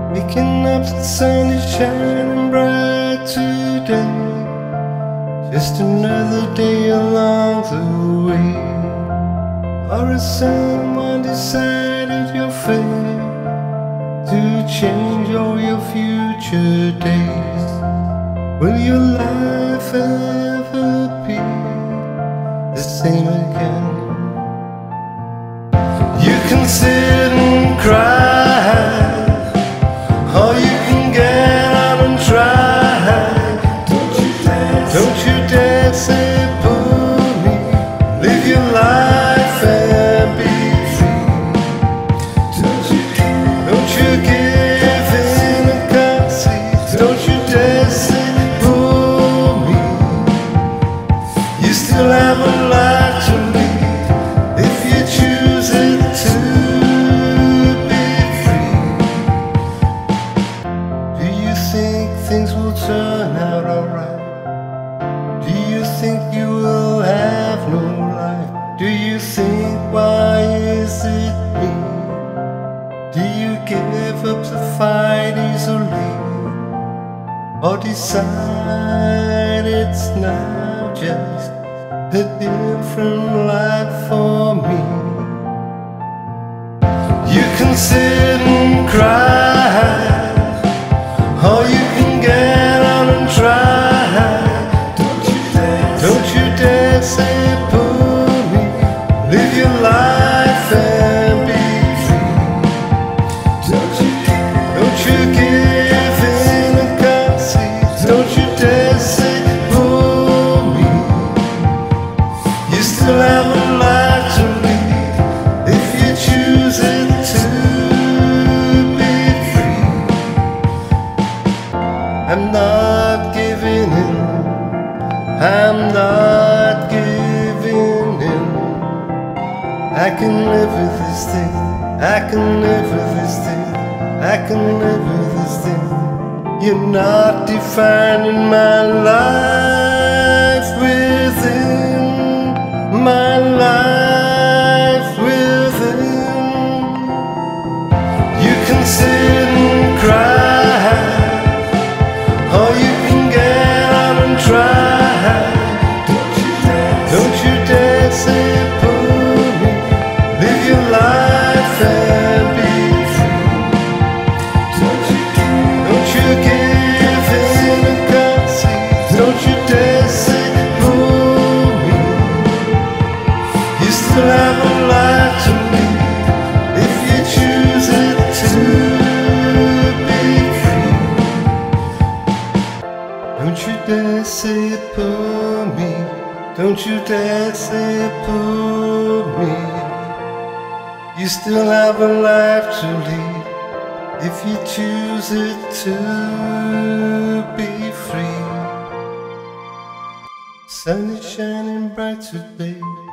Waking up, the sun is shining bright today. Just another day along the way. Or has someone decided your fate to change all your future days? Will your life ever be the same again? You can sit and cry, or you can get out and try. Don't you dare say pull me. Live your life and be free. Don't you give in and concede. Don't you dare say pull me. You still have a life to lead if you choose it to be free. Do you think things will turn out alright? Do you think you will have no life? Do you think, why is it me? Do you give up the fight easily, or decide it's now just a different life for me? You can sit and cry, or you can get out and try. Don't you dare say pull me. Live your life and be free. Don't you give in and concede. Don't you dare say pull me. You still have a life to lead if you choose it to be free. I'm not giving in. I'm not giving in. I can live with this thing. I can live with this thing. I can live with this thing. You're not defining my life within. My life within. You can sit and cry, or you can get out and try. Don't you dare say pull me. Live your life and be free. Don't you give in and concede. Don't you dare say pull me. You still have a life to lead if you choose it to be free. Don't you dare say pull me. Don't you dare say pull me. You still have a life to lead if you choose it to be free. Sun is shining bright today.